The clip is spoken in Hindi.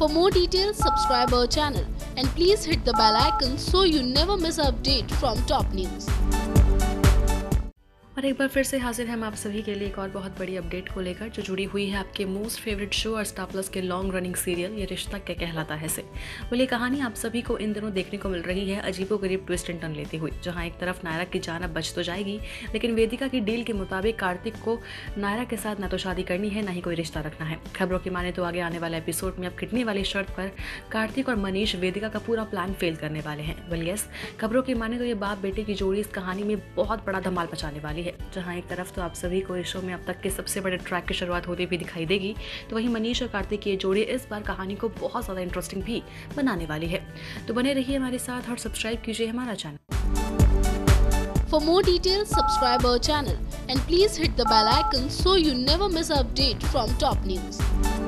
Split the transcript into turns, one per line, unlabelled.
For more details, subscribe our channel and please hit the bell icon so you never miss an update from top news.
और एक बार फिर से हाजिर हैं हम आप सभी के लिए एक और बहुत बड़ी अपडेट को लेकर, जो जुड़ी हुई है आपके मोस्ट फेवरेट शो और स्टार प्लस के लॉन्ग रनिंग सीरियल ये रिश्ता क्या कहलाता है से। बोलिए कहानी आप सभी को इन दिनों देखने को मिल रही है अजीबोगरीब ट्विस्ट एंड टर्न लेती हुई, जहां एक तरफ नायरा की जान अब बच तो जाएगी, लेकिन वेदिका की डील के मुताबिक कार्तिक को नायरा के साथ ना तो शादी करनी है ना ही कोई रिश्ता रखना है। खबरों की माने तो आगे आने वाले एपिसोड में अब किडनी वाली शर्त पर कार्तिक और मनीष वेदिका का पूरा प्लान फेल करने वाले हैं। वेल यस, खबरों की माने तो ये बाप बेटे की जोड़ी इस कहानी में बहुत बड़ा धमाल मचाने वाली है। जहां एक तरफ तो आप सभी को इस शो में अब तक के सबसे बड़े ट्रैक की शुरुआत होती हुई दिखाई देगी, तो वहीं मनीष और कार्तिक की ये जोड़ी इस बार कहानी को बहुत ज़्यादा इंटरेस्टिंग भी बनाने वाली है। तो बने रहिए हमारे साथ और सब्सक्राइब कीजिए हमारा channel.
For more details, subscribe our channel and please hit the bell icon so you never miss an update from top news.